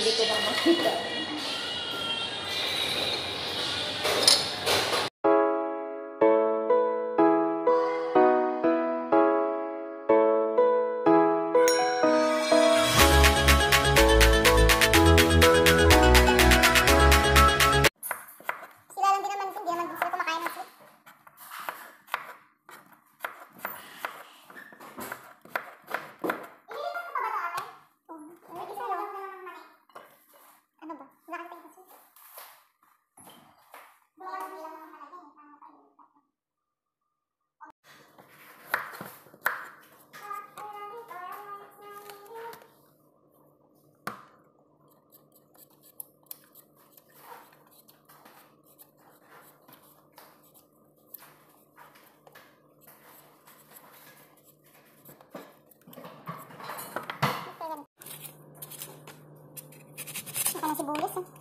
Pinipili ko bang makita. Parang sibuyas eh.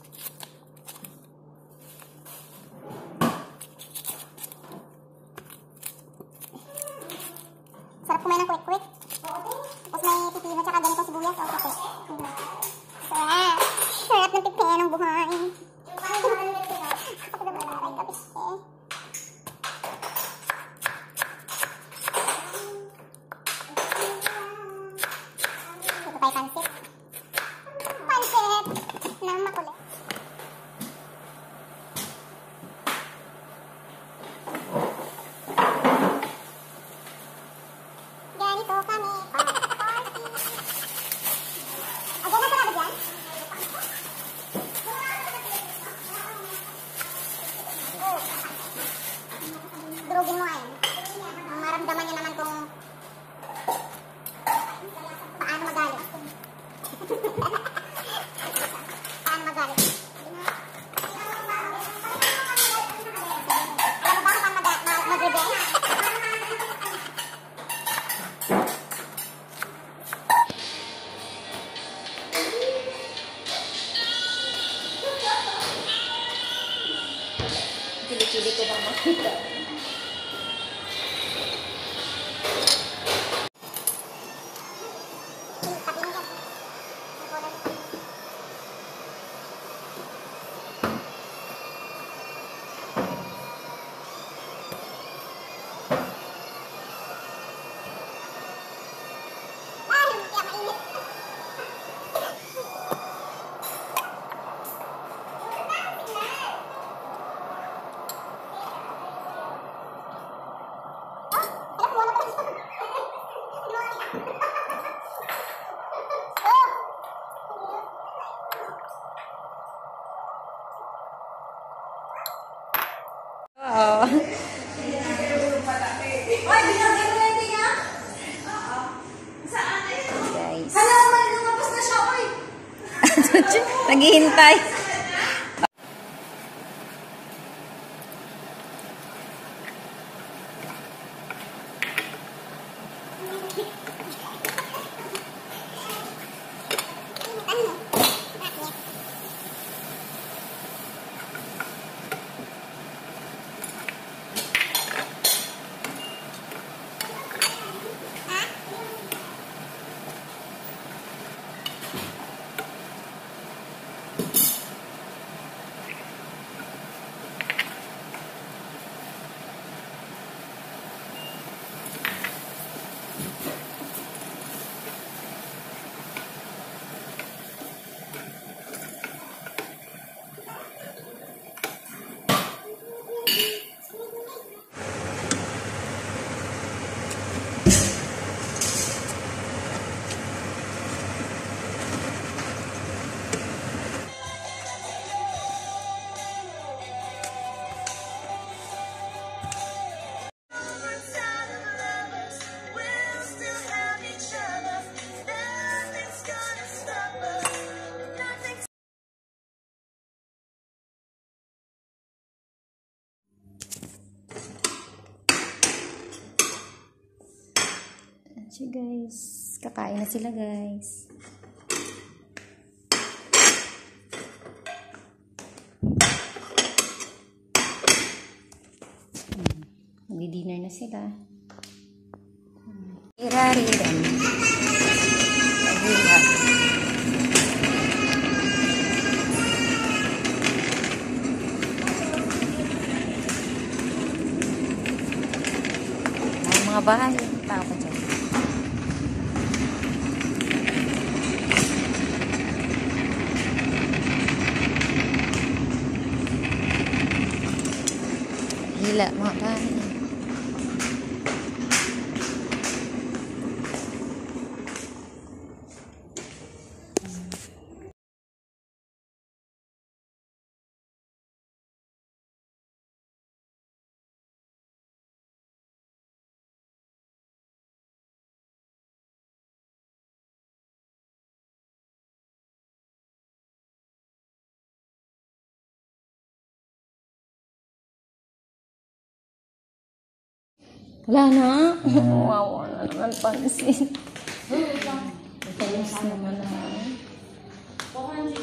Sarap kumain ng quick-quick. Tapos may pipino tsaka ganitong sibuyas o kape. Sarap! Sarap ng pipino ng buhay. Ako naman ay kape eh. Ito tayo pansit. Pansit! Nang makulit. Ganito kami party. Agad na sarado dyan? Durugin mo ngayon. Maramdaman niya naman kung paano magalit. Paano magalit. Alam mo ba kung paano mag-rebel? Pili-pili ko bang makita. Oo. Guys. Hala, may lumabas na siya, oy! Naghihintay. So guys, kakain na sila guys. Magdi-dinner na sila. Irariran. Pag-ilat. mga bahay. Tao pa dyan. Hila, mga bahay. Wala na. Wawa na naman pansin. Tapos naman na.